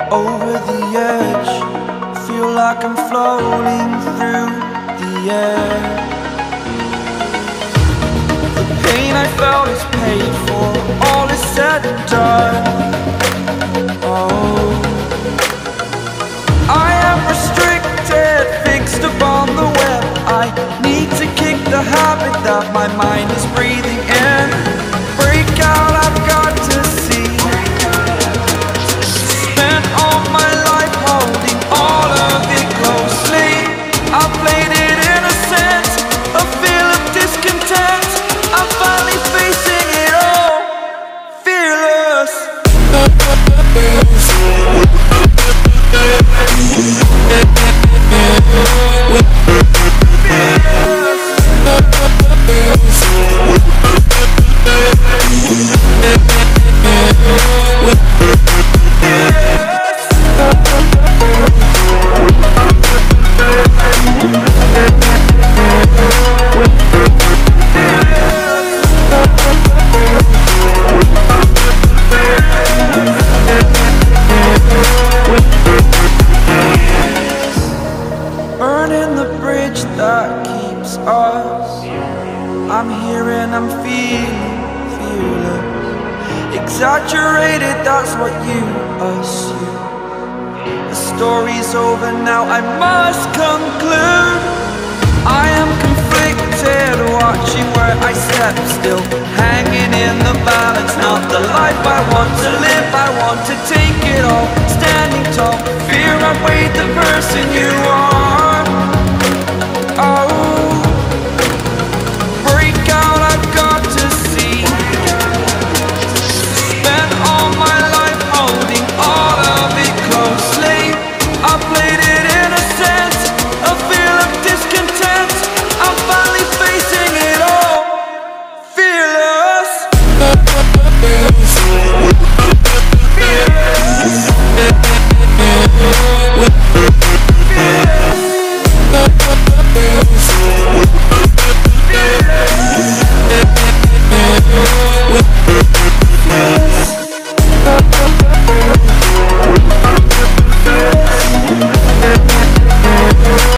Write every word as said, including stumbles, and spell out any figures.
over the edge. Feel like I'm floating through the air. The pain I felt is paid for, all is said and done. Oh, I am restricted, fixed upon the web. I need to kick the habit that my mind is breathing in. Break out, I've got to see. Spent all my life holding all of it closely. I played it innocent, a feel of discontent. I'm finally facing it all, fearless. Burning the bridge that keeps us. I'm here and I'm feeling fearless. Exaggerated, that's what you assume. The story's over now, I must conclude. I am conflicted, watching where I step still, hanging in the balance. Not the life I want to live, I want to take it all. Standing tall, fear I weighed the person you are.